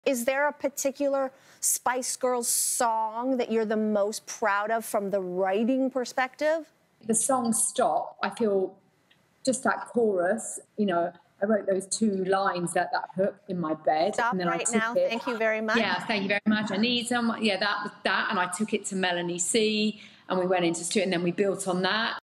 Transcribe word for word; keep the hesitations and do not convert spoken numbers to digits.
Is there a particular Spice Girls song that you're the most proud of from the writing perspective? The song Stop, I feel just that chorus, you know, I wrote those two lines at that hook in my bed. Stop and then right I took now. It, Thank you very much. Yeah, thank you very much. I need someone. Yeah, that was that. And I took it to Melanie C and we went into studio and then we built on that.